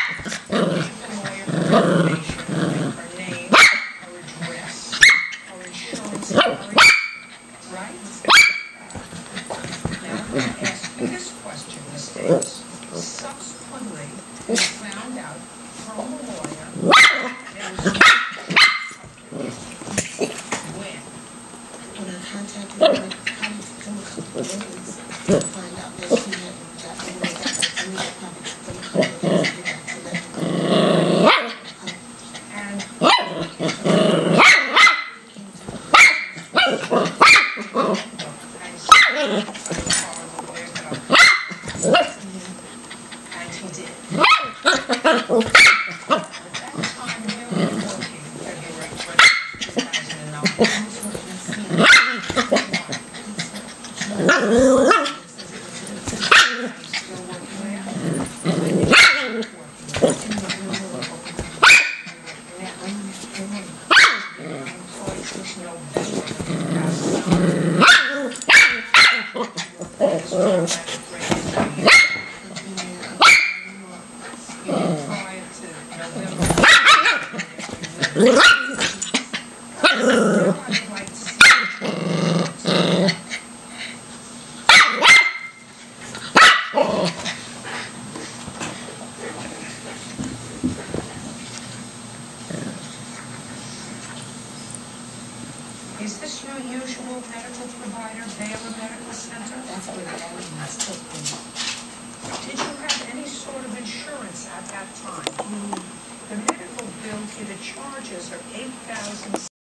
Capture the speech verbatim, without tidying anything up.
her name, her address, her insurance coverage, right? Now, I'm going to ask you this question, Miz Davis. Subsequently, we found out from the lawyer there was no when. When I contacted her, I come from a couple of days to find out that she had gotten rid of that. I mean, I probably from a couple of days to get to let her know. And and he did. At that time, we were working February first, two thousand nine. Is this your usual medical provider, Baylor Medical Center? That's where everything was taken. Did you have any sort of insurance at that time? Mm. The medical bill for the charges are eight thousand.